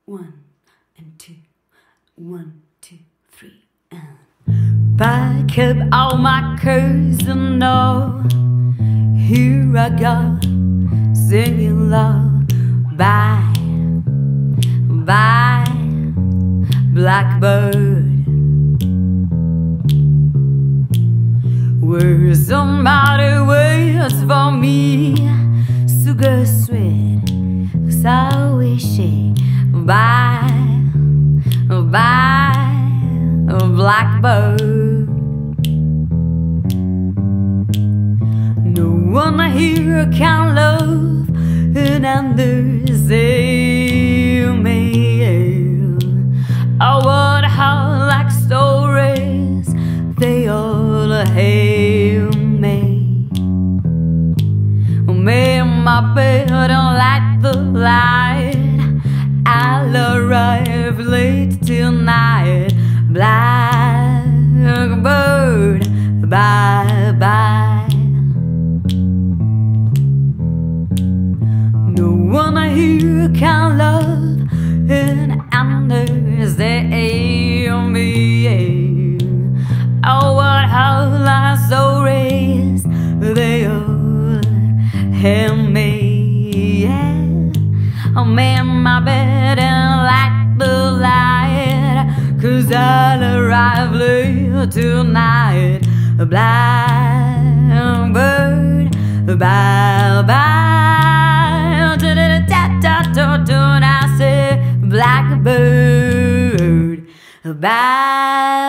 1 and 2, 1, 2, 3, and pack up all my clothes and all. Here I go, singing love. Bye, bye, blackbird. Where's somebody waits for me? Sugar sweet, 'cause I wish it. Bye, bye, blackbird. No one here can love and understand me. Oh, what how like stories they all hate me. Me and my bed don't light the light. I'll arrive late tonight. Blackbird, bye bye. No one here can love and understand me. Oh, what how life stories they all hate me. Yeah. I'm in my bed and light the light, 'cause I'll arrive late tonight. Blackbird, bye bye. I say blackbird, bye.